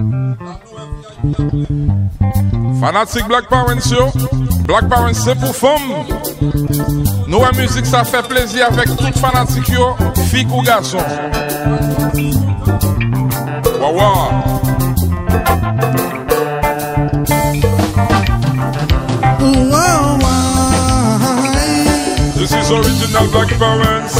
Fanatique Black Parents yo. Black Parents c'est pour femmes. Nous la musique ça fait plaisir avec toute fanatique yo, filles ou garçons. Waouh. This is original Black Parents.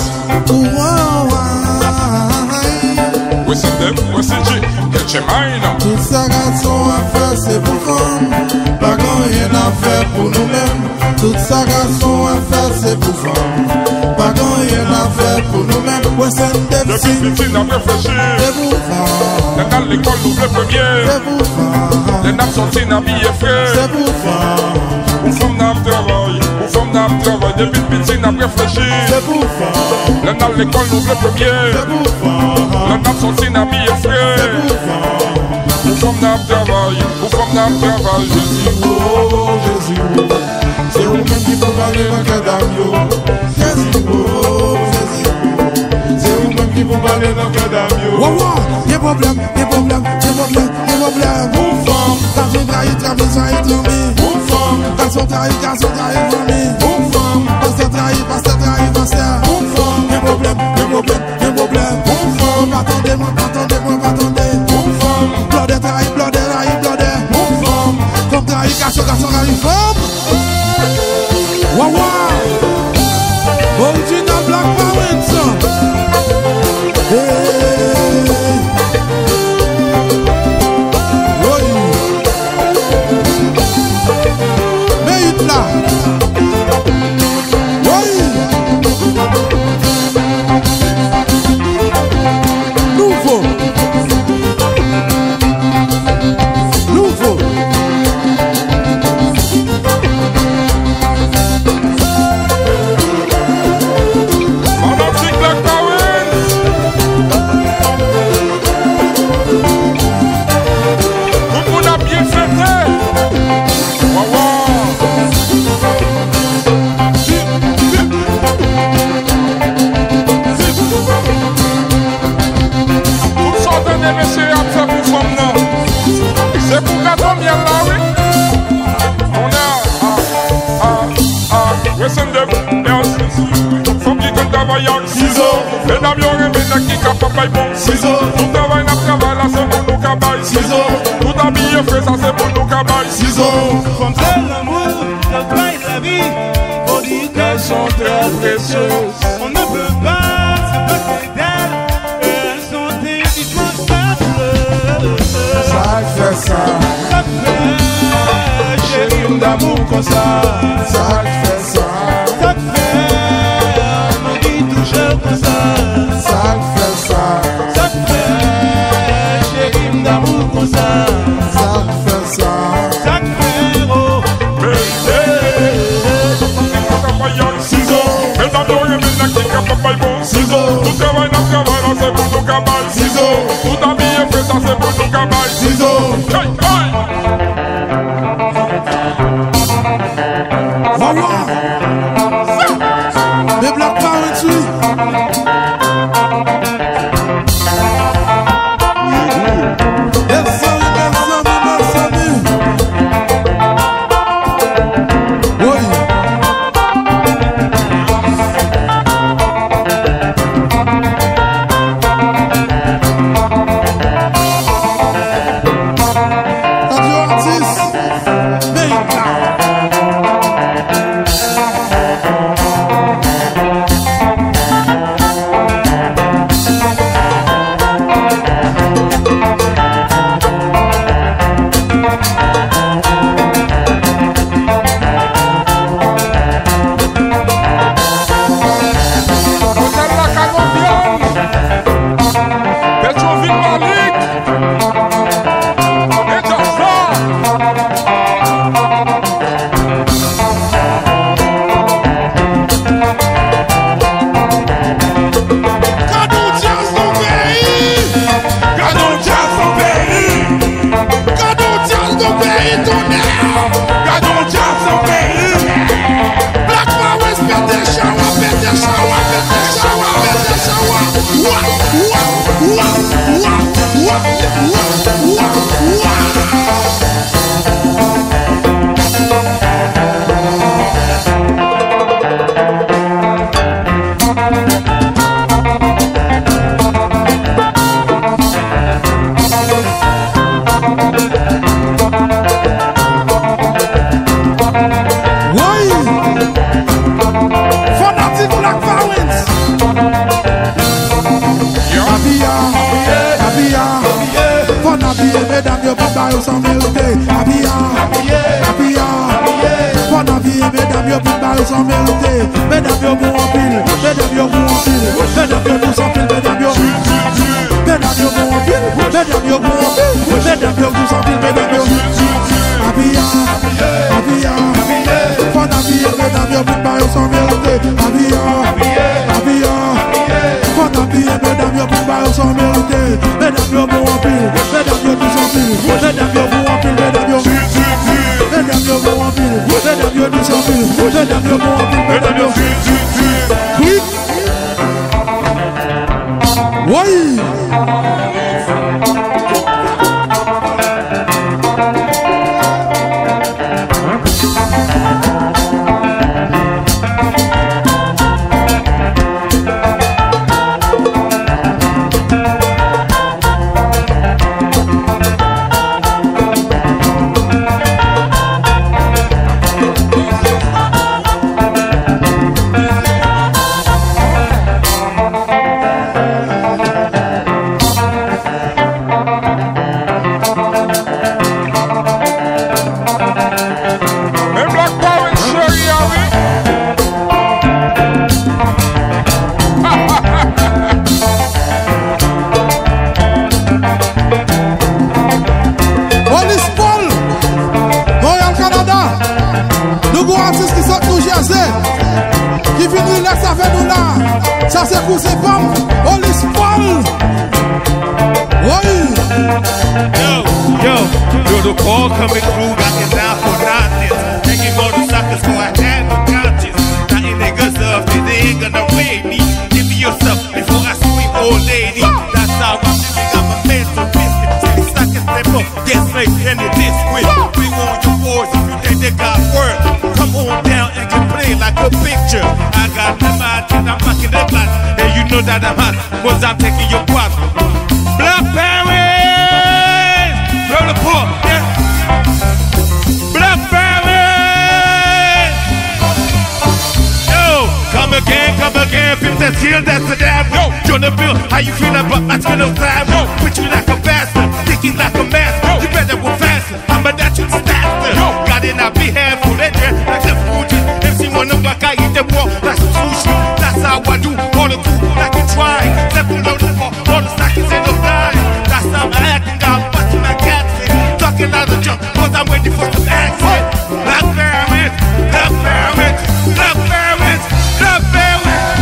Wesendave, wesly-gee, get your mind. Tout ça garçon à faire c'est pour femmes. Pas grand rien à faire pour nous-mêmes. Tout ça garçon à faire c'est pour femmes. Pas grand rien à faire pour nous-mêmes. Wesendave depuis petit n'a réfléchi. c'est pour femmes. Dans l'école nous le premier. C'est pour femmes. Les nappes sont inhabillées frères. C'est pour femmes. Ou femme n'a travail, ou femme n'a travail. Depuis petit n'a réfléchi. C'est pour femmes. Dans l'école nous le premier. C'est pour femmes. Les nappes sont inhabillées frères. C'est pour femmes. Ou femme n'a travail, ou femme n'a travail. Jésus, oh, Jésus, oh. C'est vous-même qui peut parler dans le cadavre. Jésus, oh, Jésus, oh. C'est vous-même qui peut parler dans le cadavre. Waouh, y'a problème, y'a problème, y'a problème, y'a problème. Pour femme, t'as fait trahir, famille. Pour femme, garçon trahir, famille. Pour femme, pasteur trahir, pasteur. Pour femme, y'a problème, y'a problème, y'a problème. Pour femme, attendez-moi. Pour femme, blodé trahir. Pour femme, comme trahir, garçon trahir, femme. Waouh, original Black Parents. Hey. Oui. Mérite là. Oui. Nouveau. Fanatique Black Parents. Tout le monde a bien fêté. Waouh. Tout ça donné messieurs à faire pour femme non. C'est pour gâteau miel là oui. On est à Wesendave. Faut qui compte travailler en ciseaux. Les dames y'ont rêvé qui capable de bon ciseaux. Tout travail n'a travail là c'est pour nous cabaye ciseaux. Tout habillé fait ça c'est pour nous cabaye ciseaux. Comme c'est l'amour, le travail, la vie, on dit qu'elles sont très précieuses. On ne peut pas se passer d'elles, elles sont indispensables. Ça fait ça. Ça fait, chérie, d'amour comme ça. Ça fait ça. Ça fait, on dit toujours comme ça. Ça fait ça. Ça fait, chérie, d'amour comme ça. Ça fait ça. Ça fait, oh. Ciseaux, mais d'abord il y a maintenant qui capable bon ciseaux. Tout travail n'a travail là c'est pour nous cabaye ciseaux. Tout habillé fait ça c'est pour nous cabaye ciseaux. Hey, hey. Waouh. Les Black Parents, oui. Merci. Oui. Mesdames, yo pour bailler sans mériter. Bonne vie, mesdames, yo pour bailler sans mériter. Mesdames, yo pour en pile. Mesdames, yo pour en pile. Mesdames, yo pour sans pile. Mesdames, yo. Mesdames, yo pour en pile. Mesdames, yo pour en pile. Mesdames, yo pour sans pile. Mesdames, yo. Bonne vie, mesdames, yo pour bailler sans mériter. Bonne vie, mesdames, yo pour bailler sans mériter. Mesdames, yo pour en pile. Mesdames, yo pour sans pile. Mesdames, yo pour en pile. Mesdames, yo. Mesdames, yo pour en pile. Mesdames, yo pour sans pile. Mesdames, yo pour en pile. Mesdames, yo. Oui. Oui. Ça c'est pour ces femmes, on les spoil. Oui. Yo, the call coming through, knocking down for nonsense. Taking all the suckers for I had no conscience. Nothing niggas up, they ain't gonna weigh me. Give me yourself before I sweep old lady. That's how I'm living, I'm a mental business. These suckers step up, get snaked and it this quick. Bring on your boys if you think they got word. Come on down and get played like a picture. I got the mind and I'm rocking the block. And you know that I'm hot, cause I'm taking your pot. Black parents, blow the poor, yeah. Black parents. Yo, come again, 50 skill, that's the damn. Yo, Jonah, how you feel about my skin of time? Yo, put you like a bastard, thinking like a master. You better go faster, I'm a natural disaster. Yo, got it, I'll be handful, like the Fuji. MC wanna back, I eat the wall, like some sushi. That's how I do, all the two, like you try. Level load the ball, all the stockings in the line. That's how I'm acting, I'm busting my cats in. Talking out the jump, cause I'm waiting for some action. Black parents, black parents, black parents, black parents.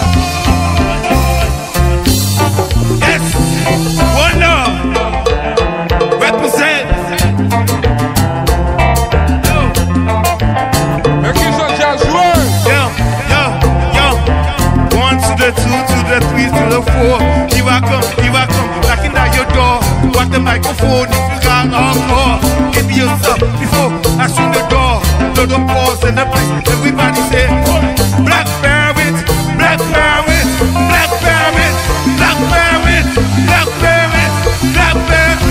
Yes, one love, represent. The 2 to the 3 to the 4. Here I come, knocking at your door. Want the microphone if you got encore. Give me yourself before I shoot the door. Load the pause in the place. Everybody say, black parents, black parents, black parents, black parents, black parents, black parents.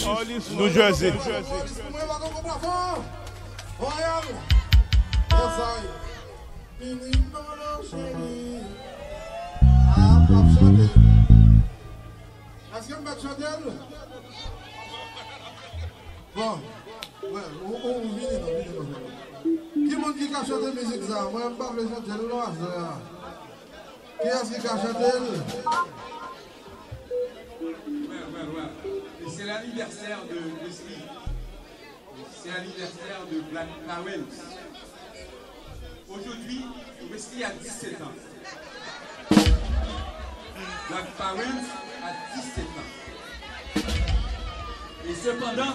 New Jersey. Est-ce que vous mettez chanter? Bon, ouais, on vient. Qui monde qui a chanté musique ça? Moi, je ne peux pas chanter le noir. Qui est-ce qui a chanté? Ouais. C'est l'anniversaire de Wesly. C'est l'anniversaire de Black Parents. Aujourd'hui, Wesly a 17 ans. Black Parents a 17 ans. Et cependant,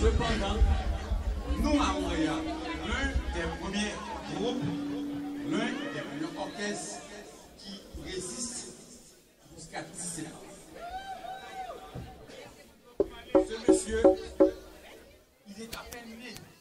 nous à Montréal, l'un des premiers groupes, l'un des premiers orchestres qui résiste jusqu'à 17 ans. Ce monsieur, il est à peine né.